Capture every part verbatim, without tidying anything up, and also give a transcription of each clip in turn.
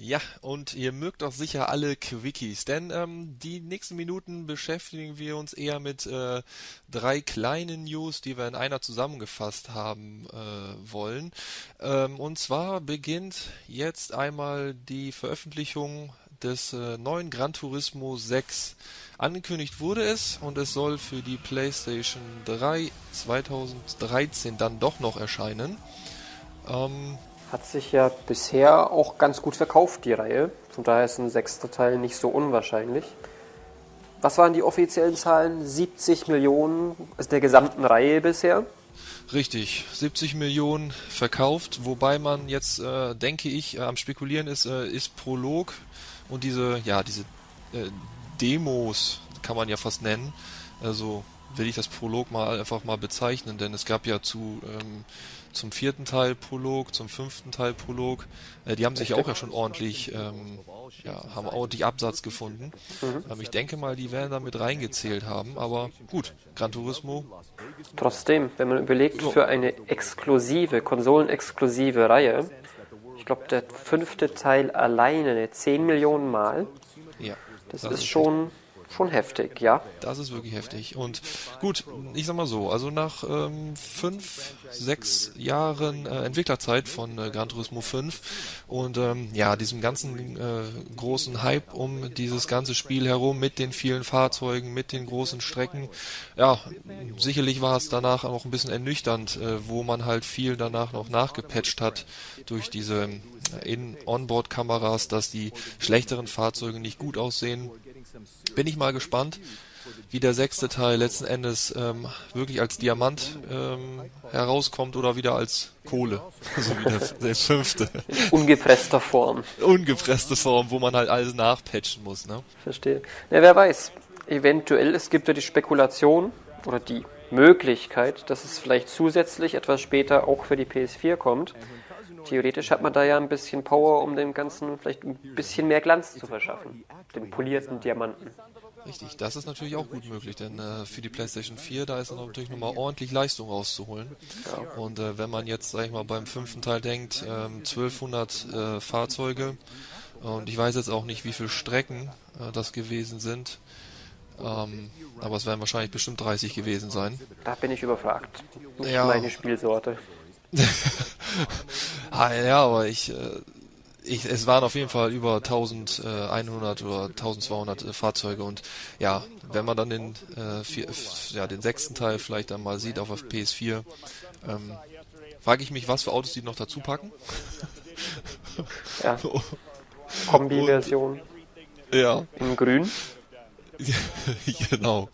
Ja, und ihr mögt doch sicher alle Quickies, denn ähm, die nächsten Minuten beschäftigen wir uns eher mit äh, drei kleinen News, die wir in einer zusammengefasst haben äh, wollen. Ähm, und zwar beginnt jetzt einmal die Veröffentlichung des äh, neuen Gran Turismo sechs. Angekündigt wurde es und es soll für die PlayStation drei zweitausenddreizehn dann doch noch erscheinen. Ähm, Hat sich ja bisher auch ganz gut verkauft, die Reihe. Von daher ist ein sechster Teil nicht so unwahrscheinlich. Was waren die offiziellen Zahlen? siebzig Millionen aus der gesamten Reihe bisher. Richtig, siebzig Millionen verkauft, wobei man jetzt, äh, denke ich, äh, am Spekulieren ist, äh, ist Prolog und diese, ja, diese äh, Demos, kann man ja fast nennen, also will ich das Prolog mal einfach mal bezeichnen, denn es gab ja zu ähm, zum vierten Teil Prolog, zum fünften Teil Prolog, äh, die haben sich ja auch ja schon ordentlich, ähm, ja, haben ordentlich Absatz gefunden. Mhm. Ähm, ich denke mal, die werden da mit reingezählt haben, aber gut, Gran Turismo. Trotzdem, wenn man überlegt, So. für eine exklusive, konsolenexklusive Reihe, ich glaube, der fünfte Teil alleine zehn Millionen Mal, Ja, das, das ist ist schon, schon heftig, ja. Das ist wirklich heftig. Und gut, ich sag mal so, also nach ähm, fünf, sechs Jahren äh, Entwicklerzeit von äh, Gran Turismo fünf und ähm, ja, diesem ganzen äh, großen Hype um dieses ganze Spiel herum mit den vielen Fahrzeugen, mit den großen Strecken, ja, sicherlich war es danach auch ein bisschen ernüchternd, äh, wo man halt viel danach noch nachgepatcht hat durch diese äh, In-Onboard-Kameras, dass die schlechteren Fahrzeuge nicht gut aussehen. Bin ich mal gespannt, wie der sechste Teil letzten Endes ähm, wirklich als Diamant ähm, herauskommt oder wieder als Kohle, so wie der, der fünfte. Ungepresster Form. Ungepresste Form, wo man halt alles nachpatchen muss, ne? Verstehe. Ja, wer weiß. Eventuell, es gibt ja die Spekulation oder die Möglichkeit, dass es vielleicht zusätzlich etwas später auch für die P S vier kommt. Theoretisch hat man da ja ein bisschen Power, um dem Ganzen vielleicht ein bisschen mehr Glanz zu verschaffen. Den polierten Diamanten. Richtig, das ist natürlich auch gut möglich, denn äh, für die PlayStation vier, da ist dann natürlich nochmal ordentlich Leistung rauszuholen. Ja. Und äh, wenn man jetzt, sag ich mal, beim fünften Teil denkt, ähm, zwölfhundert äh, Fahrzeuge, und ich weiß jetzt auch nicht, wie viele Strecken äh, das gewesen sind, ähm, aber es werden wahrscheinlich bestimmt dreißig gewesen sein. Da bin ich überfragt. Nicht Ja. meine Spielsorte. ah, ja, aber ich, äh, ich, es waren auf jeden Fall über eintausendeinhundert oder eintausendzweihundert äh, Fahrzeuge und ja, wenn man dann den, äh, vier, ja, den sechsten Teil vielleicht dann mal sieht auf der P S vier, ähm, frage ich mich, was für Autos die noch dazu packen. Ja. Kombi-Version. Ja. In grün. Genau.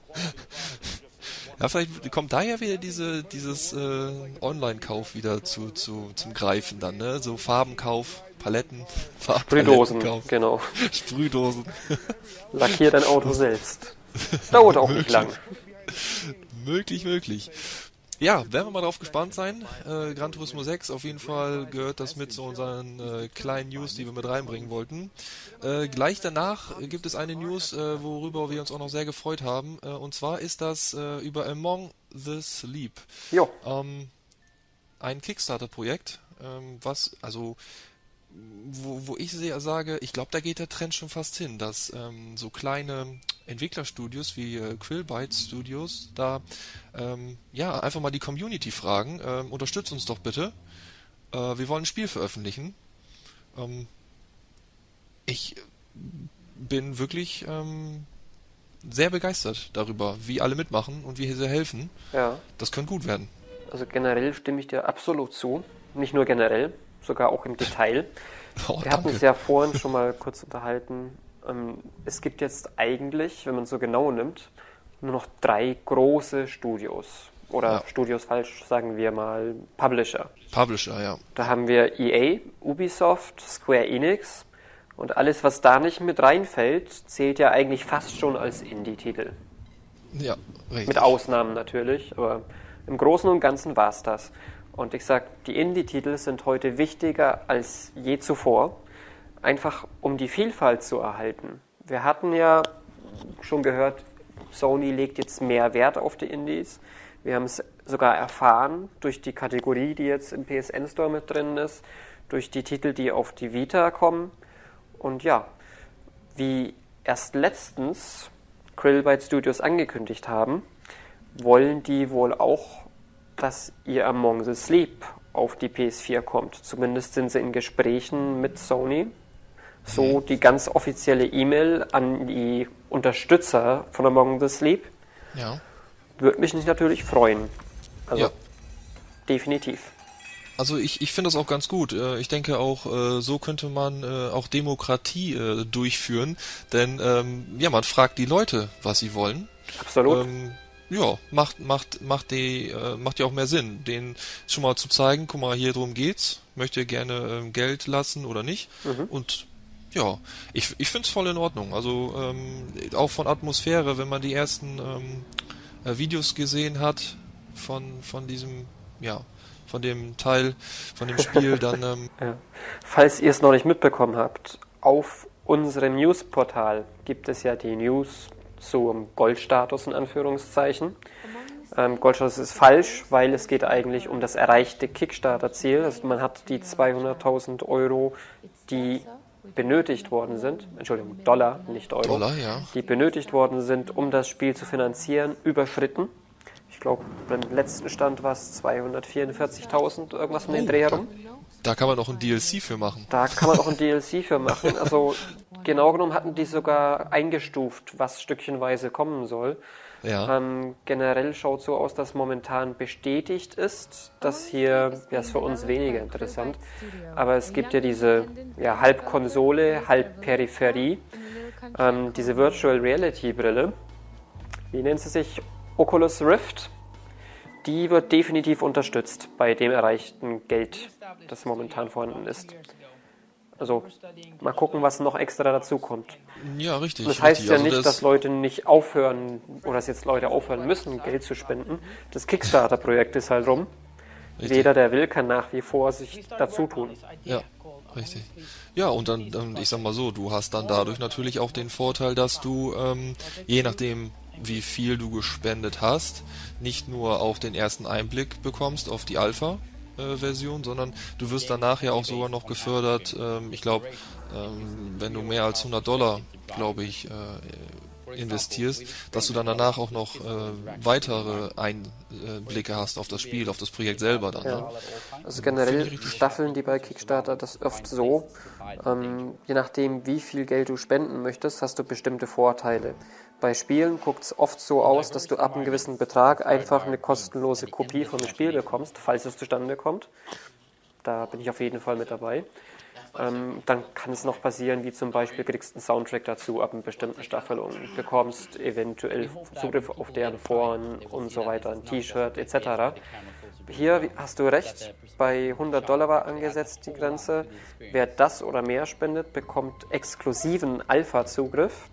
Ja, vielleicht kommt da ja wieder diese, dieses äh, Online-Kauf wieder zu, zu, zum Greifen dann, ne? So Farbenkauf, Paletten, Sprühdosen, Farbpalettenkauf. genau. Sprühdosen. Lackier dein Auto selbst. Dauert auch nicht lang. Möglich, möglich. Ja, werden wir mal drauf gespannt sein. Äh, Gran Turismo sechs, auf jeden Fall gehört das mit zu unseren äh, kleinen News, die wir mit reinbringen wollten. Äh, gleich danach gibt es eine News, äh, worüber wir uns auch noch sehr gefreut haben. Äh, und zwar ist das äh, über Among the Sleep. Jo. Ähm, ein Kickstarter-Projekt, ähm, was, also Wo, wo ich sehr sage, ich glaube, da geht der Trend schon fast hin, dass ähm, so kleine Entwicklerstudios wie äh, Krillbyte Studios da ähm, ja einfach mal die Community fragen, ähm, unterstützt uns doch bitte, äh, wir wollen ein Spiel veröffentlichen. Ähm, ich bin wirklich ähm, sehr begeistert darüber, wie alle mitmachen und wie hier sehr helfen. Ja. Das könnte gut werden. Also generell stimme ich dir absolut zu. Nicht nur generell, sogar auch im Detail. Oh, Wir hatten uns ja vorhin schon mal kurz unterhalten. Ähm, es gibt jetzt eigentlich, wenn man es so genau nimmt, nur noch drei große Studios. Oder Ja. Studios falsch, sagen wir mal Publisher. Publisher, ja. Da haben wir E A, Ubisoft, Square Enix und alles, was da nicht mit reinfällt, zählt ja eigentlich fast schon als Indie-Titel. Ja, richtig. Mit Ausnahmen natürlich, aber im Großen und Ganzen war es das. Und ich sag, die Indie-Titel sind heute wichtiger als je zuvor, einfach um die Vielfalt zu erhalten. Wir hatten ja schon gehört, Sony legt jetzt mehr Wert auf die Indies. Wir haben es sogar erfahren durch die Kategorie, die jetzt im P S N Store mit drin ist, durch die Titel, die auf die Vita kommen. Und ja, wie erst letztens Krillbyte Studios angekündigt haben, wollen die wohl auch, dass ihr Among the Sleep auf die P S vier kommt. Zumindest sind sie in Gesprächen mit Sony. So die ganz offizielle E-Mail an die Unterstützer von Among the Sleep. Ja. Würde mich natürlich freuen. Also Ja. definitiv. Also ich, ich finde das auch ganz gut. Äh, Ich denke auch, äh, so könnte man äh, auch Demokratie äh, durchführen. Denn ähm, ja, man fragt die Leute, was sie wollen. Absolut. Ähm, ja, macht, macht, macht die, äh, macht ja auch mehr Sinn, denen schon mal zu zeigen, guck mal, hier drum geht's, möchte gerne ähm, Geld lassen oder nicht. Mhm. Und ja, ich, ich finde es voll in Ordnung. Also ähm, auch von Atmosphäre, wenn man die ersten ähm, äh, Videos gesehen hat von, von diesem, ja, von dem Teil, von dem Spiel, dann ähm, Ja. Falls ihr es noch nicht mitbekommen habt, auf unserem Newsportal gibt es ja die News zum Goldstatus in Anführungszeichen. Ähm, Goldstatus ist falsch, weil es geht eigentlich um das erreichte Kickstarter-Ziel. Also man hat die zweihunderttausend Euro, die benötigt worden sind, Entschuldigung, Dollar, nicht Euro, Dollar, ja. die benötigt worden sind, um das Spiel zu finanzieren, überschritten. Ich glaube, beim letzten Stand war es zweihundertvierundvierzigtausend, irgendwas um den Dreh herum. Da kann man auch ein D L C für machen. Da kann man auch ein D L C für machen. Also genau genommen hatten die sogar eingestuft, was stückchenweise kommen soll. Ja. Ähm, generell schaut so aus, dass momentan bestätigt ist. Das hier ja, ist für uns weniger interessant. Aber es gibt ja diese ja, halb Konsole, halb Peripherie. Ähm, diese Virtual Reality Brille. Wie nennt sie sich? Oculus Rift. Die wird definitiv unterstützt bei dem erreichten Geld, das momentan vorhanden ist. Also mal gucken, was noch extra dazu kommt. Ja, richtig. Das heißt richtig. ja Also nicht, das, dass Leute nicht aufhören oder dass jetzt Leute aufhören müssen, Geld zu spenden. Das Kickstarter-Projekt ist halt rum. Richtig. Jeder, der will, kann nach wie vor sich dazu tun. Ja, richtig. Ja, und dann, ähm, ich sag mal so, du hast dann dadurch natürlich auch den Vorteil, dass du, ähm, je nachdem, wie viel du gespendet hast, nicht nur auch den ersten Einblick bekommst auf die Alpha-Version, sondern du wirst danach ja auch sogar noch gefördert. Ähm, ich glaube, ähm, wenn du mehr als hundert Dollar, glaube ich, äh, investierst, dass du dann danach auch noch äh, weitere Einblicke hast auf das Spiel, auf das Projekt selber dann. Ja. Ne? Also Finde generell ich richtig. staffeln die bei Kickstarter das oft so, ähm, je nachdem wie viel Geld du spenden möchtest, hast du bestimmte Vorteile. Bei Spielen guckt es oft so aus, dass du ab einem gewissen Betrag einfach eine kostenlose Kopie vom Spiel bekommst, falls es zustande kommt. Da bin ich auf jeden Fall mit dabei. Ähm, dann kann es noch passieren, wie zum Beispiel kriegst einen Soundtrack dazu ab einer bestimmten Staffelung, bekommst eventuell Zugriff auf deren Foren und so weiter, ein T-Shirt et cetera. Hier hast du recht, bei hundert Dollar war angesetzt die Grenze. Wer das oder mehr spendet, bekommt exklusiven Alpha-Zugriff.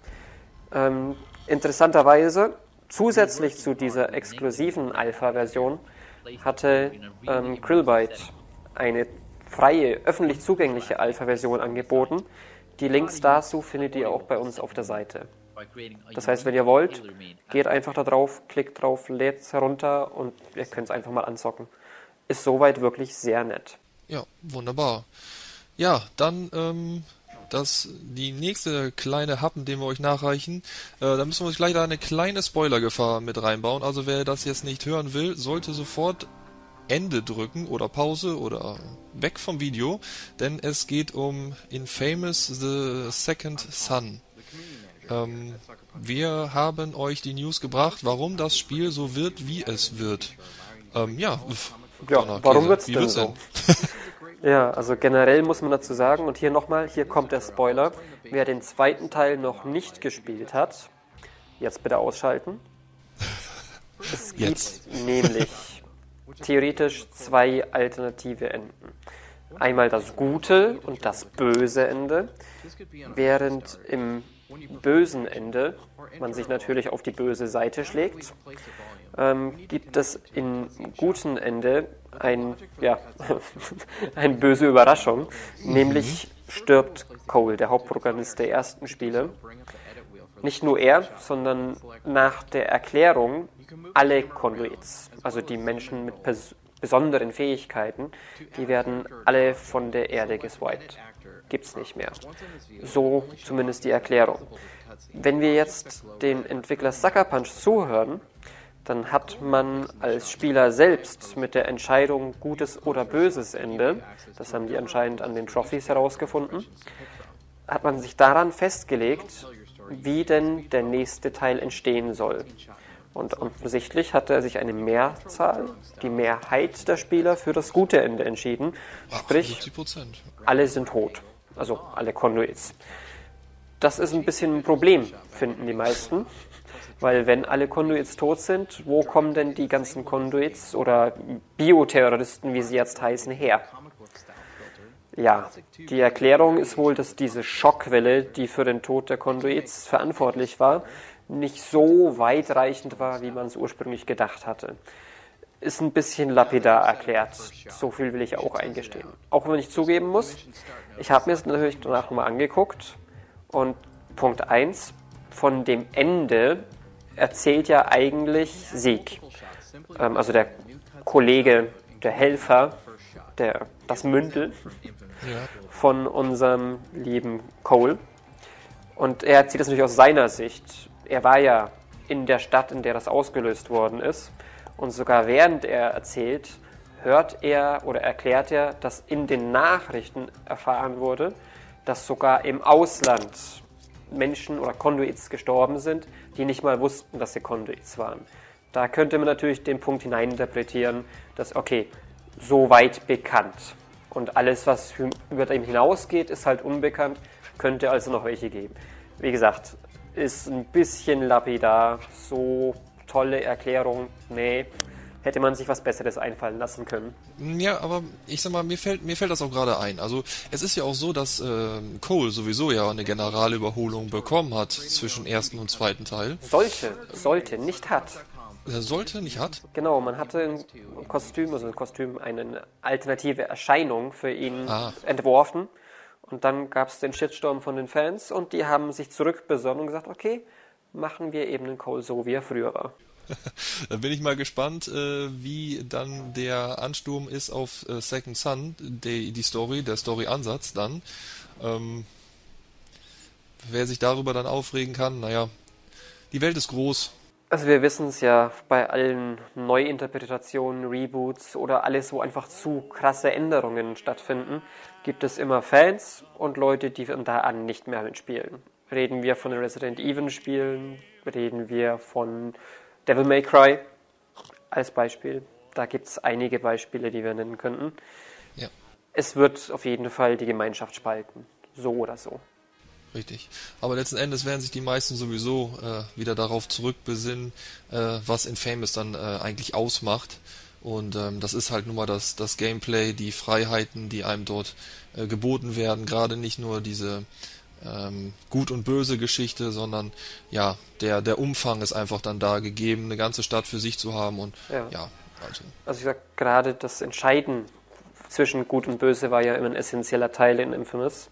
Ähm, interessanterweise, zusätzlich zu dieser exklusiven Alpha-Version, hatte ähm, Krillbyte eine freie, öffentlich zugängliche Alpha-Version angeboten. Die Links dazu findet ihr auch bei uns auf der Seite. Das heißt, wenn ihr wollt, geht einfach da drauf, klickt drauf, lädt es herunter und ihr könnt es einfach mal anzocken. Ist soweit wirklich sehr nett. Ja, wunderbar. Ja, dann ähm, das die nächste kleine Happen, den wir euch nachreichen. Äh, da müssen wir uns gleich da eine kleine Spoilergefahr mit reinbauen. Also wer das jetzt nicht hören will, sollte sofort Ende drücken oder Pause oder weg vom Video, denn es geht um Infamous The Second Son. Ähm, wir haben euch die News gebracht, warum das Spiel so wird, wie es wird. Ähm, ja, pf, Ja, Donner, warum Käse. wird's Wie denn wird's so? Ja, also generell muss man dazu sagen, und hier nochmal, hier kommt der Spoiler, wer den zweiten Teil noch nicht gespielt hat, jetzt bitte ausschalten. Es gibt Jetzt. nämlich theoretisch zwei alternative Enden. Einmal das gute und das böse Ende, während im bösen Ende man sich natürlich auf die böse Seite schlägt, ähm, gibt es im guten Ende ein, ja, eine böse Überraschung, nämlich stirbt Cole, der Hauptprotagonist der ersten Spiele. Nicht nur er, sondern nach der Erklärung alle Conduits, also die Menschen mit pers- besonderen Fähigkeiten, die werden alle von der Erde geswiped. gibt es nicht mehr. So zumindest die Erklärung. Wenn wir jetzt den Entwickler Sucker Punch zuhören, dann hat man als Spieler selbst mit der Entscheidung gutes oder böses Ende, das haben die anscheinend an den Trophies herausgefunden, hat man sich daran festgelegt, wie denn der nächste Teil entstehen soll. Und offensichtlich hatte sich eine Mehrzahl, die Mehrheit der Spieler für das gute Ende entschieden. Sprich, alle sind tot, also alle Conduits. Das ist ein bisschen ein Problem, finden die meisten. Weil wenn alle Conduits tot sind, wo kommen denn die ganzen Conduits oder Bioterroristen, wie sie jetzt heißen, her? Ja, die Erklärung ist wohl, dass diese Schockwelle, die für den Tod der Conduits verantwortlich war, nicht so weitreichend war, wie man es ursprünglich gedacht hatte. Ist ein bisschen lapidar erklärt. So viel will ich auch eingestehen. Auch wenn ich zugeben muss, ich habe mir es natürlich danach nochmal angeguckt und Punkt eins, von dem Ende erzählt ja eigentlich Zeke, ähm, also der Kollege, der Helfer, der, das Mündel von unserem lieben Cole. Und er erzählt das natürlich aus seiner Sicht. Er war ja in der Stadt, in der das ausgelöst worden ist. Und sogar während er erzählt, hört er oder erklärt er, dass in den Nachrichten erfahren wurde, dass sogar im Ausland Menschen oder Conduits gestorben sind, die nicht mal wussten, dass sie Conduits waren. Da könnte man natürlich den Punkt hineininterpretieren, dass, okay, so weit bekannt. Und alles, was über dem hinausgeht, ist halt unbekannt, könnte also noch welche geben. Wie gesagt, ist ein bisschen lapidar, so tolle Erklärung, nee, hätte man sich was Besseres einfallen lassen können. Ja, aber ich sag mal, mir fällt, mir fällt das auch gerade ein. Also es ist ja auch so, dass äh, Cole sowieso ja eine Generalüberholung bekommen hat zwischen ersten und zweiten Teil. Sollte, sollte, nicht hat. Er sollte, nicht hat? Genau, man hatte ein Kostüm, also ein Kostüm, eine alternative Erscheinung für ihn ah. entworfen. Und dann gab es den Shitstorm von den Fans und die haben sich zurückbesonnen und gesagt, okay, machen wir eben den Cole so, wie er früher war. Da bin ich mal gespannt, äh, wie dann der Ansturm ist auf äh, Second Son, die, die Story, der Story-Ansatz dann. Ähm, wer sich darüber dann aufregen kann, naja, die Welt ist groß. Also wir wissen es ja bei allen Neuinterpretationen, Reboots oder alles, wo einfach zu krasse Änderungen stattfinden, gibt es immer Fans und Leute, die von da an nicht mehr mitspielen. Reden wir von den Resident Evil Spielen, reden wir von Devil May Cry als Beispiel. Da gibt es einige Beispiele, die wir nennen könnten. Ja. Es wird auf jeden Fall die Gemeinschaft spalten, so oder so. Richtig. Aber letzten Endes werden sich die meisten sowieso äh, wieder darauf zurückbesinnen, äh, was Infamous dann äh, eigentlich ausmacht. Und ähm, das ist halt nun mal das, das Gameplay, die Freiheiten, die einem dort äh, geboten werden. Gerade nicht nur diese ähm, gut und böse Geschichte, sondern ja, der, der Umfang ist einfach dann da gegeben, eine ganze Stadt für sich zu haben. Und ja, ja also. Also ich sag, gerade das Entscheiden zwischen gut und böse war ja immer ein essentieller Teil in Infamous.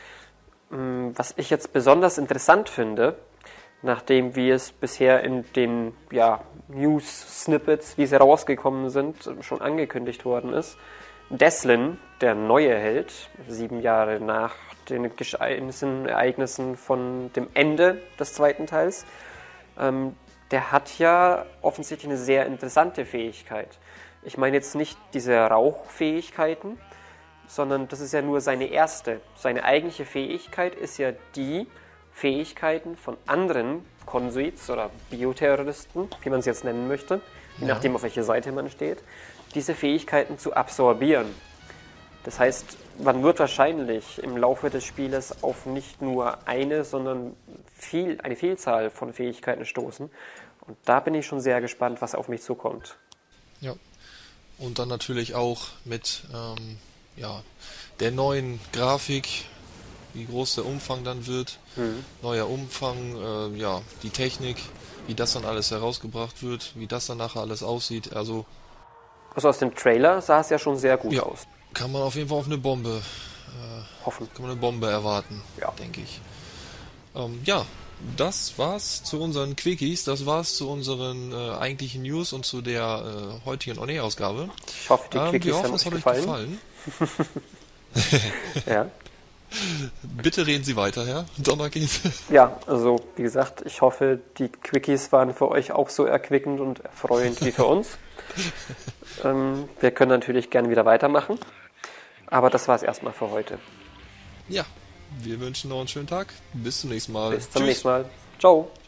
Was ich jetzt besonders interessant finde, nachdem wie es bisher in den ja, News-Snippets, wie sie rausgekommen sind, schon angekündigt worden ist, Deslin, der neue Held, sieben Jahre nach den Geschehnissen, Ereignissen von dem Ende des zweiten Teils, ähm, der hat ja offensichtlich eine sehr interessante Fähigkeit. Ich meine jetzt nicht diese Rauchfähigkeiten, sondern das ist ja nur seine erste. Seine eigentliche Fähigkeit ist ja die Fähigkeiten von anderen Conduits oder Bioterroristen, wie man es jetzt nennen möchte, je ja. nachdem, auf welcher Seite man steht, diese Fähigkeiten zu absorbieren. Das heißt, man wird wahrscheinlich im Laufe des Spieles auf nicht nur eine, sondern viel, eine Vielzahl von Fähigkeiten stoßen. Und da bin ich schon sehr gespannt, was auf mich zukommt. Ja, und dann natürlich auch mit ähm ja, der neuen Grafik, wie groß der Umfang dann wird, mhm. neuer Umfang, äh, ja, die Technik, wie das dann alles herausgebracht wird, wie das dann nachher alles aussieht, also... Also aus dem Trailer sah es ja schon sehr gut ja, aus. Kann man auf jeden Fall auf eine Bombe äh, hoffen. Kann man eine Bombe erwarten, ja. denke ich. Ähm, ja, das war's zu unseren Quickies, das war's zu unseren äh, eigentlichen News und zu der äh, heutigen On-Air-Ausgabe. Ich hoffe, die ähm, Quickies wir hoffen, haben es euch hat gefallen. euch gefallen. ja. Bitte reden Sie weiter, Herr Donnerkies. Ja, also wie gesagt, ich hoffe, die Quickies waren für euch auch so erquickend und erfreuend wie für uns. ähm, wir können natürlich gerne wieder weitermachen, aber das war es erstmal für heute. Ja, wir wünschen noch einen schönen Tag. Bis zum nächsten Mal. Bis zum Tschüss. nächsten Mal. Ciao.